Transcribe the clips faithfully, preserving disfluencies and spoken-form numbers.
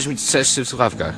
być szerszy w słuchawkach.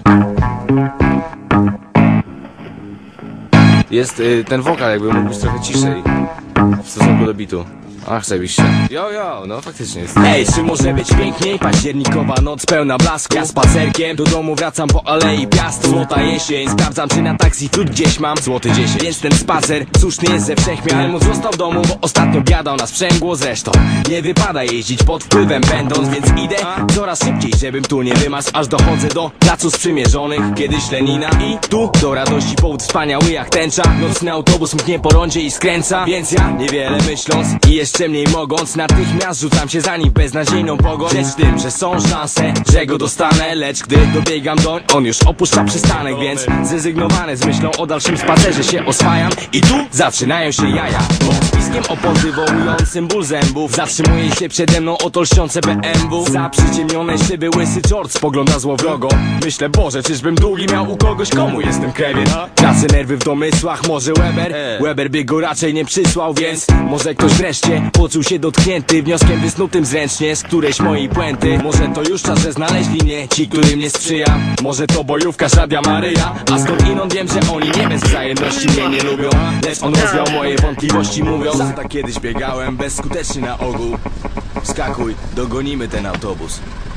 Jest y, ten wokal jakby mógł być trochę ciszej w stosunku do bitu. Ach, zajebiście. Jo, jo, no faktycznie jest. Ej, czy może być piękniej? Październikowa noc pełna blasku. Ja spacerkiem do domu wracam po alei piast. Złota jesień, sprawdzam czy na taksi wśród gdzieś mam złoty dziesięć. Więc ten spacer słuszny jest ze wszechmiar. Móc został w domu, bo ostatnio biadał na sprzęgło. Zresztą nie wypada jeździć pod wpływem będąc, więc idę coraz szybciej, żebym tu nie wymasł. Aż dochodzę do placu sprzymierzonych, kiedyś Lenina. I tu do radości powód wspaniały jak tęcza. Nocny autobus mknie po rondzie i skręca. Więc ja niewiele myśląc i jeszcze mniej mogąc, natychmiast rzucam się za nim w beznadziejną pogoń. Lecz tym, że są szanse, że go dostanę. Lecz gdy dobiegam doń, on już opuszcza przystanek. Więc zrezygnowany z myślą o dalszym spacerze się oswajam. I tu zaczynają się jaja. Pod piskiem opon wywołującym ból zębów zatrzymuje się przede mną oto lśniące B M W. Za przyciemnione szyby łysy George spogląda złowrogo. Myślę, Boże, czyżbym długi miał u kogoś, komu jestem krewien. Tracę nerwy w domysłach, może Weber Weber by go raczej nie przysłał, więc może ktoś wreszcie poczuł się dotknięty wnioskiem wysnutym zręcznie z którejś mojej puenty. Może to już czas, że znaleźli mnie ci, którym nie sprzyja. Może to bojówka Radia Maryja. A skąd inąd wiem, że oni nie bez wzajemności mnie nie lubią. Lecz on rozwiał moje wątpliwości mówiąc: tak kiedyś biegałem bezskutecznie na ogół. Wskakuj, dogonimy ten autobus.